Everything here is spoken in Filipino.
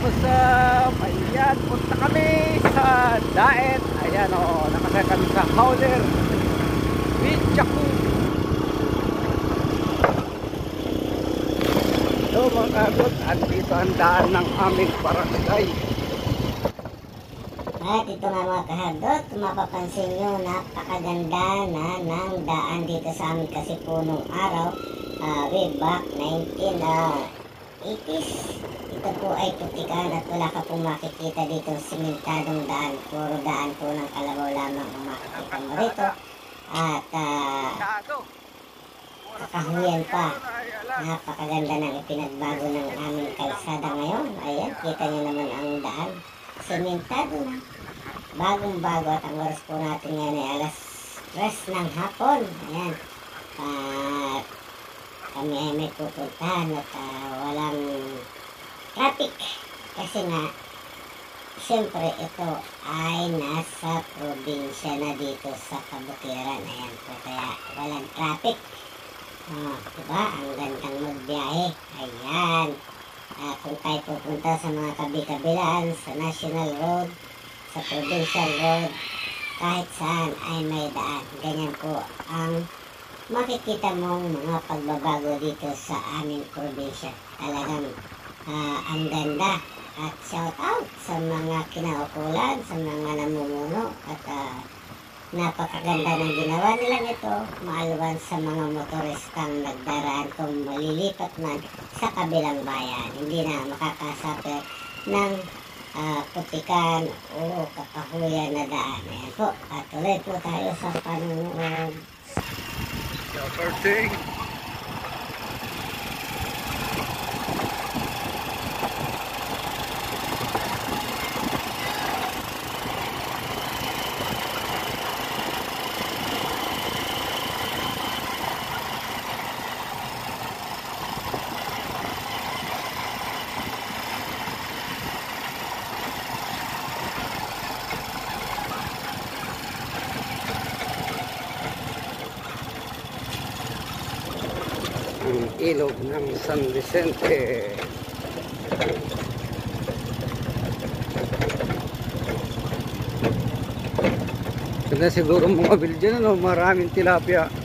what's up? Ayan, punta kami sa Daet. Ayan o, nakasaya kami sa hauler Bichaku. So mga kabot, andito ang daan ng aming barangay. At ito nga mga kahadot, kung mapapansin nyo, napakaganda na ng daan dito sa amin kasi punong araw, way back 1980s. Ito po ay putikan at wala ka pong makikita dito simentadong daan. Puro daan po ng kalabaw lamang ang makikita mo rito. At kakahuyan pa. Napakaganda ng ipinagbago ng aming kalsada ngayon. Ayan, kita nyo naman ang daan. Sementado na. Bagong-bago at ang oras po natin yan ay alas 3 ng hapon. Ayan. At kami ay may pupuntahan at walang traffic. Kasi nga, siyempre ito ay nasa probinsya na dito sa Kabutiran. Ayan po, kaya walang traffic. Diba? Ang gandang magbiyahe. Ayan. Kung tayo pupunta sa mga kabi-kabilaan, sa National Road, sa Provincial Road, kahit saan ay may daan. Ganyan po ang makikita mong mga pagbabago dito sa aming probinsya. Talagang ang ganda. At shout out sa mga kinaukulan, sa mga namumuno. At napakaganda ng ginawa nila nito. Maalwan sa mga motoristang nagdaraan kung malilipat man sa kabilang bayan. Hindi na makakasapit ng putikan o kakahuyan na daan. Ayan po. At tuloy po tayo sa panunood. Birthday. Ang ilog ng San Vicente. Ganda siguro mga bil dyan, ano? Maraming tilapia.